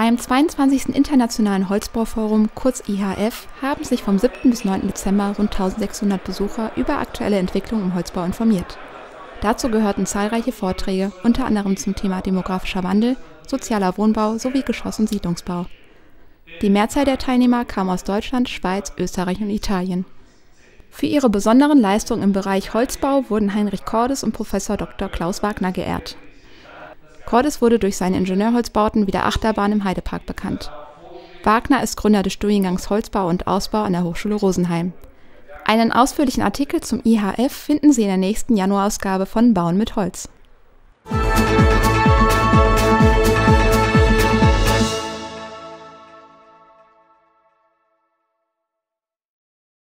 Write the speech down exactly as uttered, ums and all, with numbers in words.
Beim zweiundzwanzigsten Internationalen Holzbauforum, kurz I H F, haben sich vom siebten bis neunten Dezember rund eintausendsechshundert Besucher über aktuelle Entwicklungen im Holzbau informiert. Dazu gehörten zahlreiche Vorträge, unter anderem zum Thema demografischer Wandel, sozialer Wohnbau sowie Geschoss- und Siedlungsbau. Die Mehrzahl der Teilnehmer kam aus Deutschland, Schweiz, Österreich und Italien. Für ihre besonderen Leistungen im Bereich Holzbau wurden Heinrich Cordes und Professor Doktor Klaus Wagner geehrt. Cordes wurde durch seine Ingenieurholzbauten wie der Achterbahn im Heidepark bekannt. Wagner ist Gründer des Studiengangs Holzbau und Ausbau an der Hochschule Rosenheim. Einen ausführlichen Artikel zum I H F finden Sie in der nächsten Januarausgabe von Bauen mit Holz.